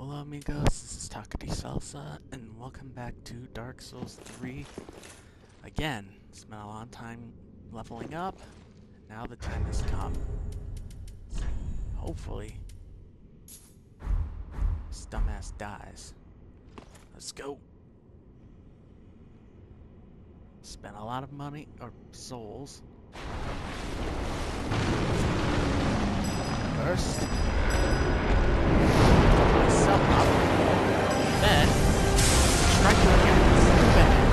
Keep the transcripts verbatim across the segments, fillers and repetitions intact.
Hola amigos, this is Takati Salsa, and welcome back to Dark Souls three. Again, spent a long time leveling up, now the time has come. Hopefully, this dumbass dies. Let's go! Spent a lot of money, or souls. First, myself up, then try to get this bad.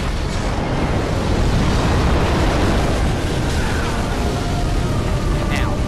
Now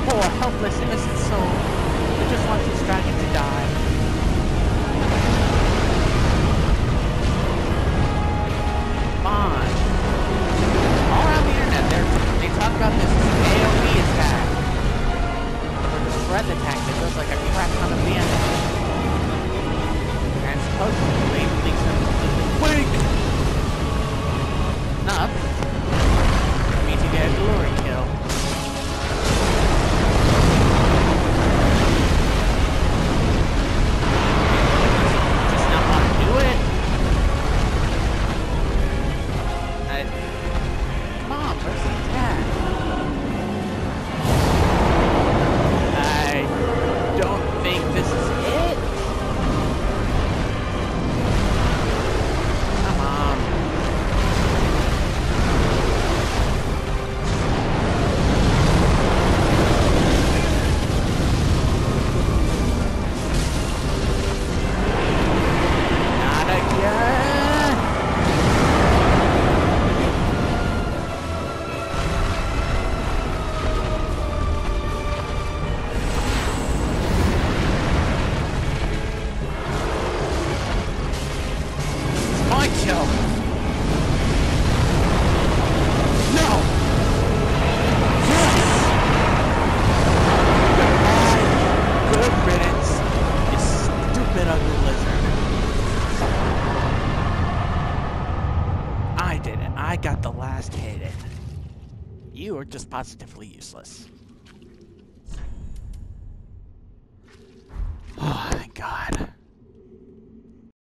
poor, helpless, innocent soul who just wants this dragon to die. Come on. All around the internet, they talk about this A O E attack. Or the spread attack that does like a crap ton of damage. And supposedly makes them completely weak enough for me to get a glory kill. Just not want to do it. I, come on, where's the attack? I don't think this is it. Come on. Not again. My kill. No. Yes. Goodbye. Good riddance. You stupid ugly lizard. I did it. I got the last hit in. You are just positively useless.